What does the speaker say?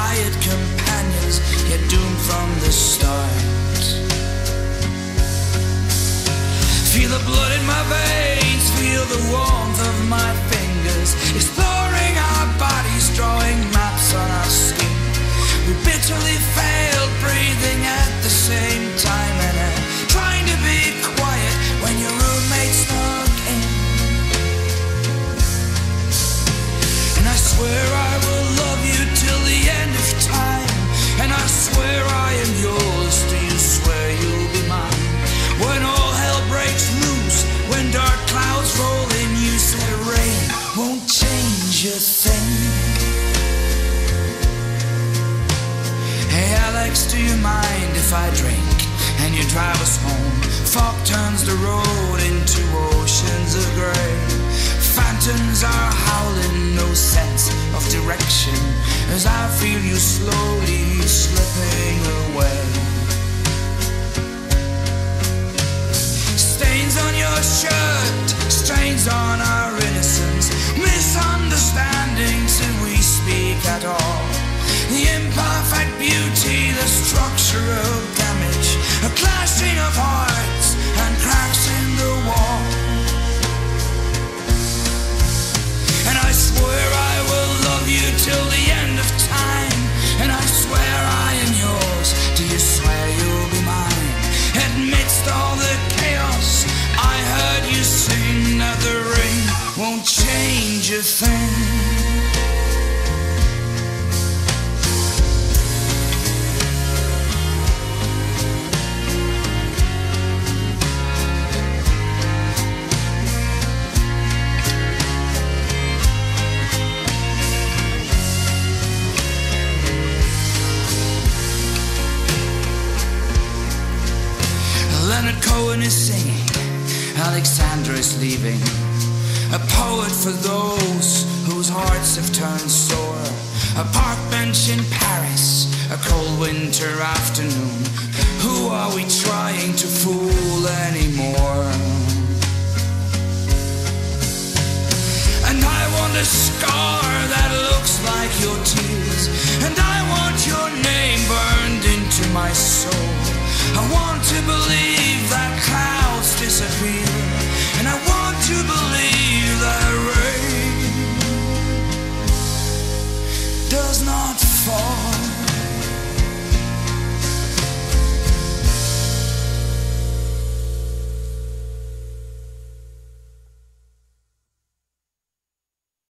hired companions, yet doomed from the start. Feel the blood in my veins, feel the warmth of my fingers, exploring our bodies, drawing maps on our skin. We bitterly failed, breathing at the same time, and trying to be quiet when your roommate snuck in. And I swear I will love you till the end of time, and I swear I am yours. Do you swear you'll be mine? When all hell breaks loose, when dark clouds roll in, you said rain won't change a thing. Hey Alex, do you mind if I drink and you drive us home? Fog turns the road into oceans of grey. Phantoms are howling, no sense of direction, as I feel you slowly slipping away. Stains on your shirt, stains on our innocence, misunderstandings if we speak at all. The imperfect beauty, the structural damage, a clashing of hearts and cracks in the wall. And I swear I will love you till the end of time, and I swear I am yours. Do you swear you'll be mine? Amidst all the chaos, I heard you sing that the rain won't change a thing. Leonard Cohen is singing, Alexandra is leaving, a poet for those whose hearts have turned sore. A park bench in Paris, a cold winter afternoon. Who are we trying to fool anymore? And I want a scar that looks like your tears, and I want your name burned into my soul. I want to believe that clouds disappear, and I want to believe that rain does not fall.